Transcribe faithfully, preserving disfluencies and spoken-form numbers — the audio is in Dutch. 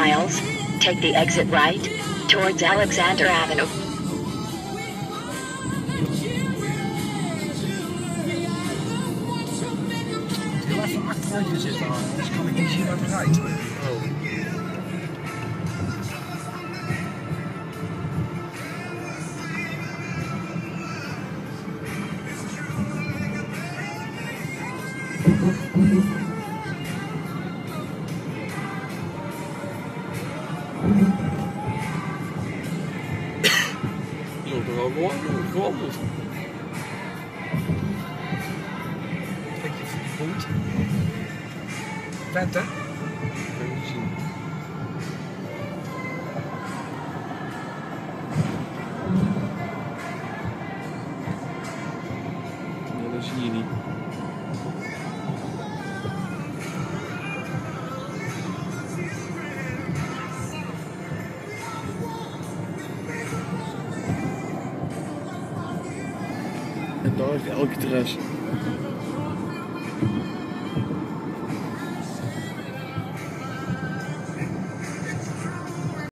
miles, take the exit right, towards Alexander Avenue. Heel even achteruit zitten, anders kan ik niet zien wat er rijdt. Oh. Je loopt er wel gewandeld. Kijk je voor die boot. Vet hè? Kan je zien. Ja, dat zie je niet. En daar is de Alcatraz.